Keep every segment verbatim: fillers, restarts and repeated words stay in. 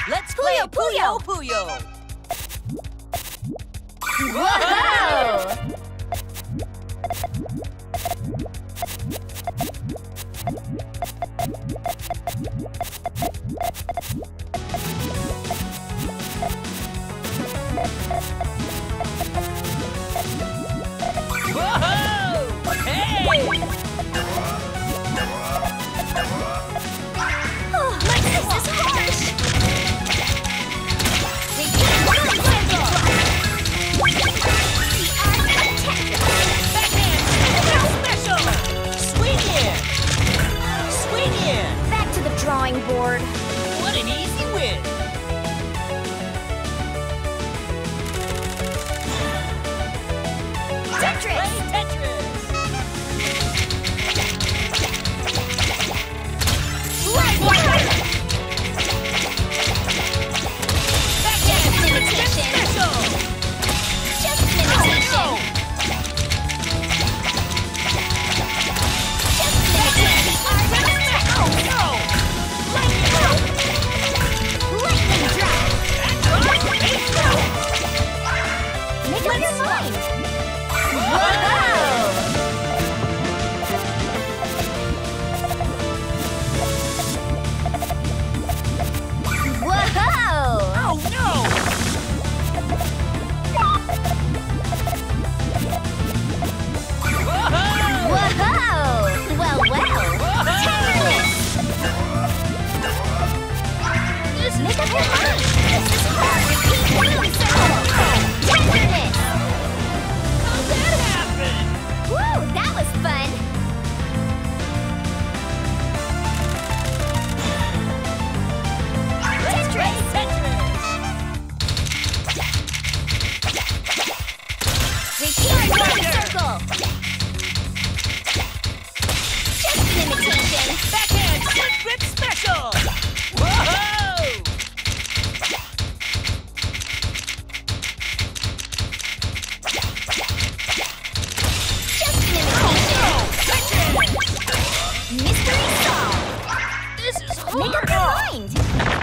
Let's play Puyo Puyo Puyo. Puyo! Whoa! Whoa! Hey! Oh, this is harsh! They can't really cycle! Backhand! Special! Swing in! Swing in! Back to the drawing board. What an easy win! Tetris! Play Tetris! Light wire! Backhand! Just imitation. Special! Just an imitation. Just an imitation. Oh no! Lightning drop. Make up your mind. Whoa! Whoa! Oh no! Whoa! Whoa! Well, well. Tenderness. Make up your mind. This is hard. Repeat moon circle. Tenderness. How'd that happen? Woo! That was fun. Let's play Tetris! Repeat moon circle. Just an imitation. Backhand! Split grip special! Whoa! Just an imitation. Mystery solved. This is Make up your mind.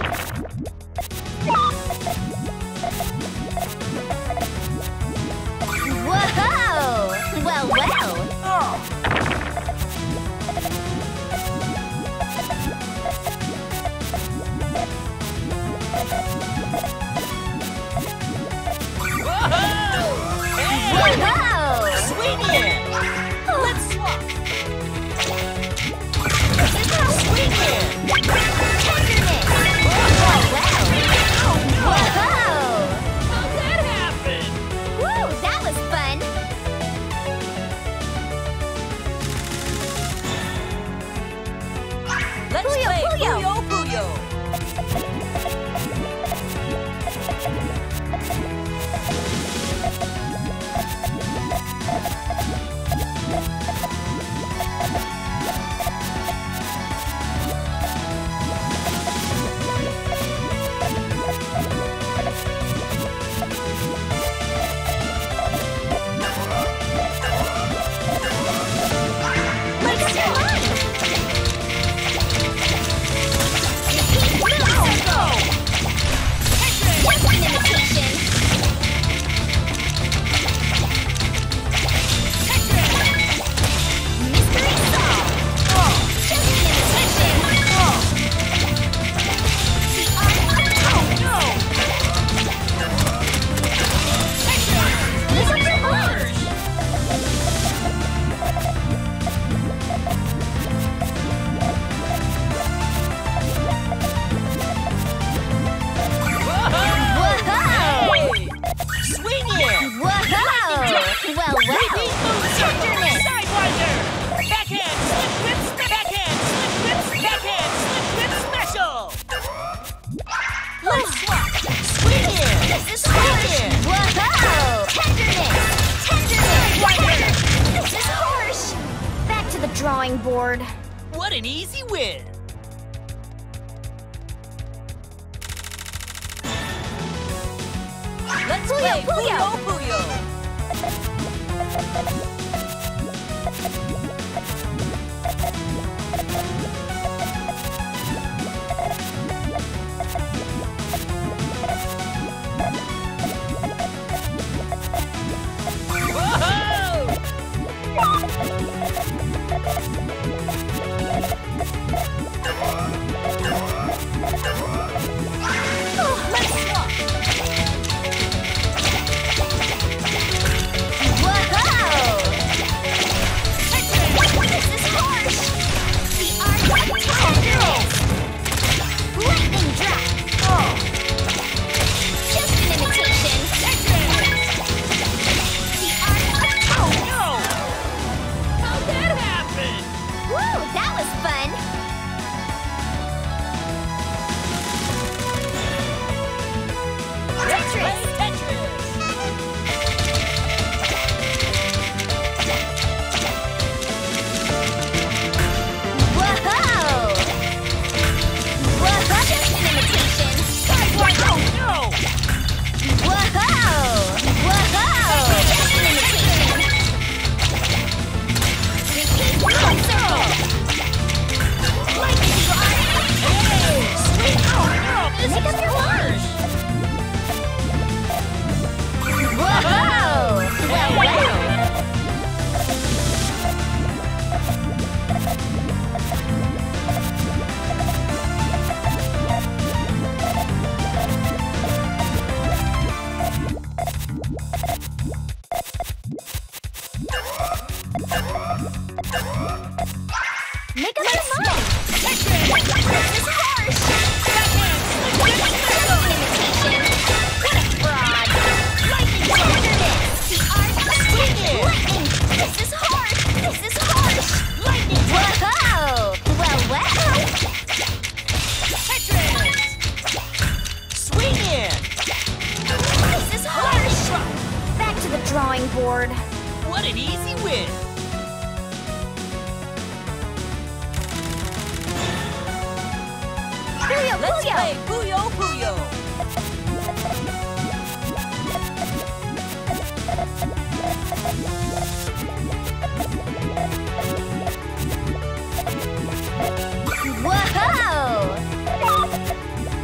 Whoa! Well, well. Whoa! Hey! Whoa! Swing in! Let's swap! This is how Swing in! tenderness. Well, well. Whoa! How'd that happen? Woo! That was fun. Let's Puyo play Puyo. Puyo Puyo! Make up your mind. Repeat moon circle. Just an imitation. Mystery solved. Just an imitation. The art of tone. Make up your mind. Whoa! Hey! Swing in! Whoa! Well, Repeat well. move circle! Tenderness. Sidewinder! Backhand! Slip grip! spe- Backhand! Slip grip! Backhand! Slip grip special! Let's swap! Swing in! This is Swing harsh. in! Whoa! Tenderness. Tenderness. Sidewinder! This is harsh. Back to the drawing board. What an easy win! Let's Puyo play Puyo. Puyo Puyo! Tetris! This is harsh! Backhand slip whip special! Imitation! What a fraud! Lightning tenderness! The art of Swing it! lightning! This is harsh! This is harsh! Lightning Whoa! Well, well! Tetris! Swing it! This is harsh! Back to the drawing board. What an easy win! Puyo Let's Puyo! play Puyo Puyo! Whoa!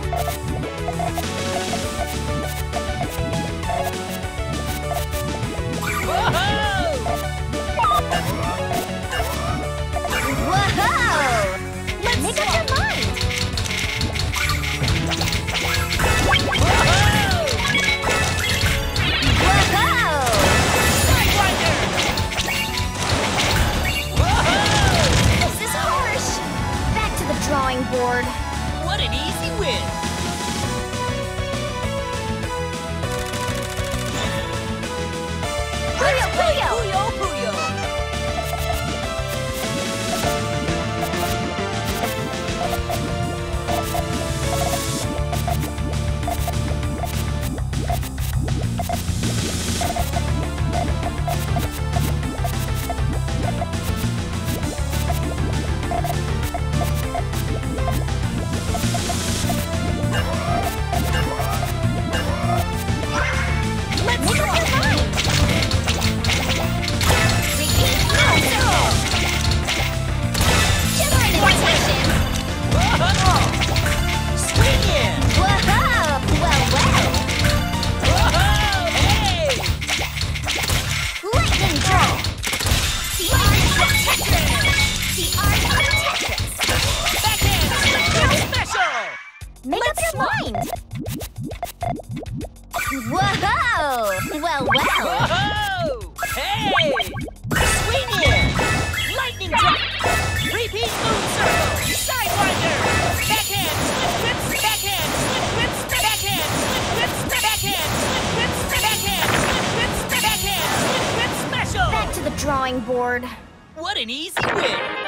Whoa! Let's make up your mind! Whoa! Sidewinder! This is harsh! Back to the drawing board. What an easy win! Puyo Puyo! Puyo Puyo! Let's make up your mind! Repeat no Children imitation! Swing it! Whoa! Well, well! Hey! Lightning draw! The art of Tetris! The art of Tetris! Backhand slip whip special! Make up your mind! Whoa! Well, well! Whoa! Hey! Swing it! Lightning drop! Repeat moon circle! Sidewinder! Backhand slip whips! Backhand slip whips! Backhand slip whips! Backhand slip whips! Backhand slip whips! Backhand slip whips special! Back to the drawing board. What an easy win!